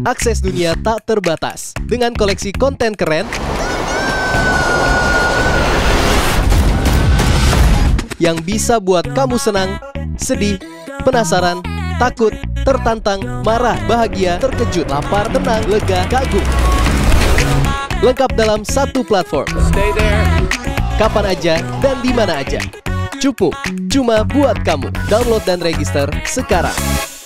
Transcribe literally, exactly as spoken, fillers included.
akses dunia tak terbatas. Dengan koleksi konten keren yang bisa buat kamu senang, sedih, penasaran, takut, tertantang, marah, bahagia, terkejut, lapar, tenang, lega, kagum. Lengkap dalam satu platform. Stay there. Kapan aja dan di mana aja. Cupu, cuma buat kamu. Download dan register sekarang.